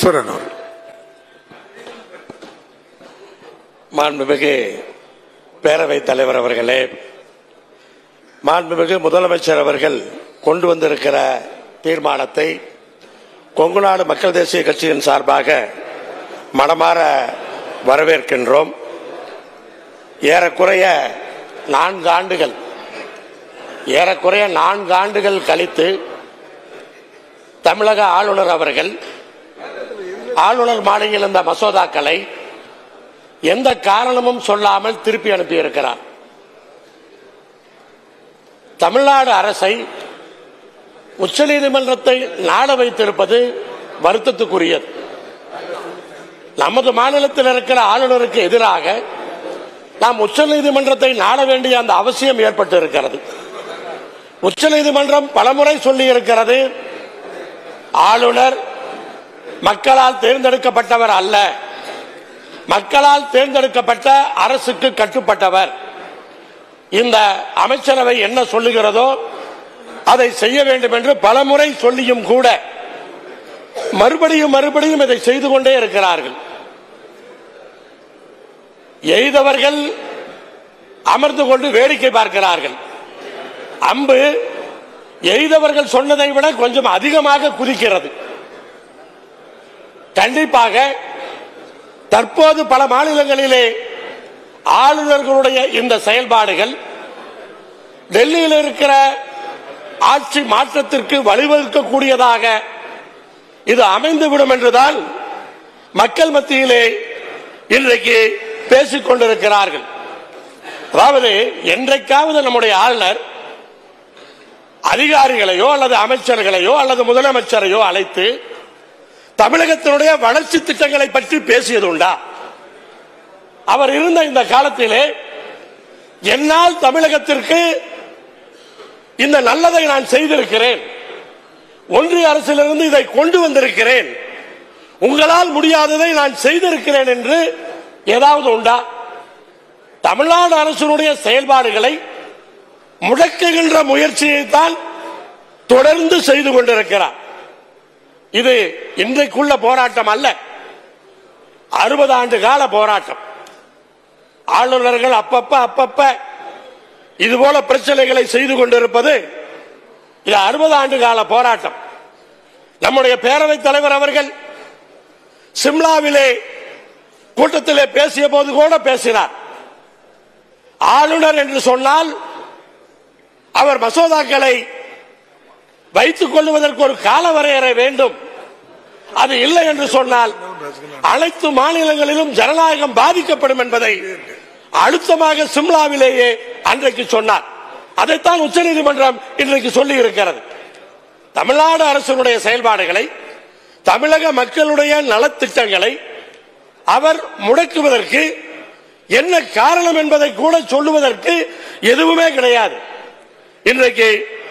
ஈஸ்வரன் அவர்கள். மாண்புமிகு பேரவைத் தலைவர் அவர்களே, மாண்புமிகு முதலமைச்சர் அவர்கள் கொண்டு வந்திருக்கிற தீர்மானத்தை கொங்குநாடு மக்கள் தேசிய கட்சியின் சார்பாக மனமாற வரவேற்கின்றோம். ஏறக்குறைய 4 ஆண்டுகள் கழித்து தமிழக ஆளுநர் அவர்கள் ஆளுநர் மாளிகையில் இந்த மசோதாக்களை எந்த காரணமும் சொல்லாமல் திருப்பி அனுப்பியிருக்கிறார். தமிழ்நாடு அரசை உச்சநீதிமன்றத்தை நாட வைத்திருப்பது வருத்தத்துக்குரியது. நமது மாநிலத்தில் இருக்கிற ஆளுநருக்கு எதிராக நாம் உச்சநீதிமன்றத்தை நாட வேண்டிய அந்த அவசியம் ஏற்பட்டு இருக்கிறது. உச்சநீதிமன்றம் பலமுறை சொல்லி இருக்கிறது, ஆளுநர் மக்களால் தேர்ந்தெடுக்கப்பட்டவர் அல்ல, மக்களால் தேர்ந்தெடுக்கப்பட்ட அரசுக்கு கட்டுப்பட்டவர். இந்த அமைச்சரவை என்ன சொல்லுகிறதோ அதை செய்ய வேண்டும் என்று பலமுறை சொல்லியும் கூட மறுபடியும் இதை செய்து கொண்டே இருக்கிறார்கள். எய்தவர்கள் அமர்ந்து கொண்டு வேடிக்கை பார்க்கிறார்கள். அம்பு எய்தவர்கள் சொன்னதை விட கொஞ்சம் அதிகமாக குதிக்கிறது. கண்டிப்பாக தற்போது பல மாநிலங்களிலே ஆளுநர்களுடைய இந்த செயல்பாடுகள் டெல்லியில் இருக்கிற ஆட்சி மாற்றத்திற்கு வழிவகுக்கக்கூடியதாக இது அமைந்துவிடும் என்றுதான் மக்கள் மத்தியிலே இன்றைக்கு பேசிக் கொண்டிருக்கிறார்கள். அதாவது என்றைக்காவது நம்முடைய ஆளுநர் அதிகாரிகளையோ அல்லது அமைச்சர்களையோ அல்லது முதலமைச்சரையோ அழைத்து தமிழகத்தினுடைய வளர்ச்சி திட்டங்களை பற்றி பேசியது உண்டா? அவர் இருந்த இந்த காலத்திலே என்னால் தமிழகத்திற்கு இந்த நல்லதை நான் செய்திருக்கிறேன், ஒன்றிய அரசிலிருந்து இதை கொண்டு வந்திருக்கிறேன், உங்களால் முடியாததை நான் செய்திருக்கிறேன் என்று ஏதாவது உண்டா? தமிழ்நாடு அரசினுடைய செயல்பாடுகளை முடக்குகின்ற முயற்சியை தான் தொடர்ந்து செய்து கொண்டிருக்கிறார். இது இன்றைக்குள்ள போராட்டம் அல்ல, 60 ஆண்டு கால போராட்டம். ஆளுநர்கள் அப்பப்ப இதுபோல பிரச்சனைகளை செய்து கொண்டிருப்பது இது 60 ஆண்டு கால போராட்டம். நம்முடைய பேரவைத் தலைவர் அவர்கள் சிம்லாவிலே கூட்டத்திலே பேசிய போது கூட பேசினார். ஆளுநர் என்று சொன்னால் அவர் மசோதாக்களை வைத்துக் கொள்வதற்கு ஒரு கால வரையறை வேண்டும், அது இல்லை என்று சொன்னால் அனைத்து மாநிலங்களிலும் ஜனநாயகம் பாதிக்கப்படும் என்பதை அழுத்தமாக சிம்லாவிலேயே அன்றைக்கு சொன்னார். அதைத்தான் உச்சநீதிமன்றம் இன்றைக்கு சொல்லி இருக்கிறது. தமிழ்நாடு அரசுடைய செயல்பாடுகளை, தமிழக மக்களுடைய நலத்திட்டங்களை அவர் முடக்குவதற்கு என்ன காரணம் என்பதை கூட சொல்லுவதற்கு எதுவுமே கிடையாது. இன்றைக்கு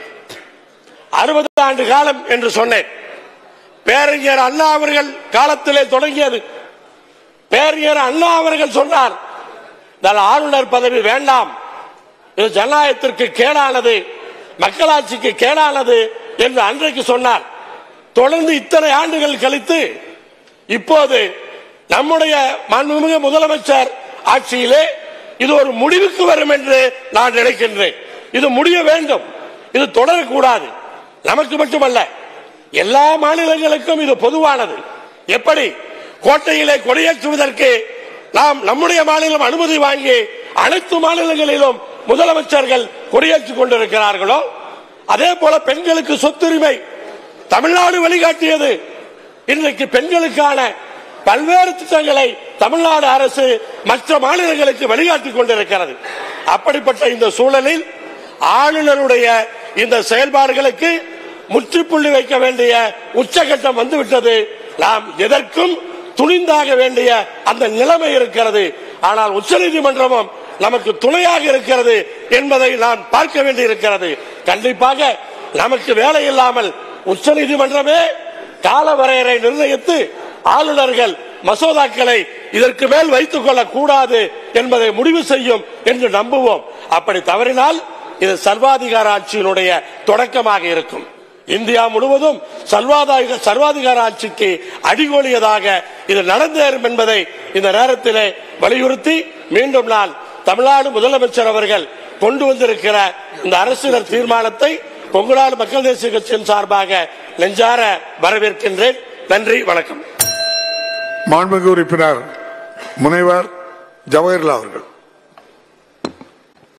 60 ஆண்டு காலம் என்று சொன்னேன். பேரறிஞர் அண்ணா அவர்கள் காலத்திலே தொடங்கியது. பேரறிஞர் அண்ணா அவர்கள் சொன்னார், ஆளுநர் பதவி வேண்டாம், இது ஜனநாயகத்திற்கு கேடானது, மக்களாட்சிக்கு கேடானது என்று அன்றைக்கு சொன்னார். தொடர்ந்து இத்தனை ஆண்டுகள் கழித்து இப்போது நம்முடைய மாண்புமிகு முதலமைச்சர் ஆட்சியிலே இது ஒரு முடிவுக்கு வரும் என்று நான் நினைக்கின்றேன். இது முடிய வேண்டும், இது தொடரக்கூடாது. நமக்கு மட்டுமல்ல, எல்லா மாநிலங்களுக்கும் இது பொதுவானது. எப்படி கோட்டையிலே கொடியேற்றுவதற்கு நாம் நம்முடைய மாநிலம் அனுமதி வாங்கி அனைத்து மாநிலங்களிலும் முதலமைச்சர்கள் கொடியேற்றிக் கொண்டிருக்கிறார்களோ, அதே போல பெண்களுக்கு சொத்துரிமை தமிழ்நாடு வழிகாட்டியது. இன்றைக்கு பெண்களுக்கான பல்வேறு திட்டங்களை தமிழ்நாடு அரசு மற்ற மாநிலங்களுக்கு வழிகாட்டிக் கொண்டிருக்கிறது. அப்படிப்பட்ட இந்த சூழலில் ஆளுநருடைய இந்த செயல்பாடுகளுக்கு முற்றுப்புள்ளி வைக்க வேண்டிய உச்சகட்டம் வந்துவிட்டது. நாம் எதற்கும் துணிந்தாக வேண்டிய அந்த நிலைமை இருக்கிறது. ஆனால் உச்சநீதிமன்றமும் நமக்கு துணையாக இருக்கிறது என்பதை நான் பார்க்க வேண்டியிருக்கிறது. கண்டிப்பாக நமக்கு வேலை இல்லாமல் உச்சநீதிமன்றமே கால வரையறை நிர்ணயித்து ஆளுநர்கள் மசோதாக்களை இதற்கு மேல் வைத்துக் கொள்ளக் கூடாது என்பதை முடிவு செய்யும் என்று நம்புவோம். அப்படி தவறினால் இது சர்வாதிகார ஆட்சியினுடைய தொடக்கமாக இருக்கும். இந்தியா முழுவதும் சர்வாதிகார ஆட்சிக்கு அடிகோலியதாக இது நடந்தேறும் என்பதை இந்த நேரத்திலே வலியுறுத்தி மீண்டும் நான் தமிழ்நாடு முதலமைச்சர் அவர்கள் கொண்டு வந்திருக்கிற இந்த அரசியல் தீர்மானத்தை கொங்குநாடு மக்கள் தேசிய கட்சியின் சார்பாக நெஞ்சார வரவேற்கின்றேன். நன்றி, வணக்கம். மாண்புமிகு உறுப்பினர் முனைவர் ஜவஹர்லால் அவர்கள்.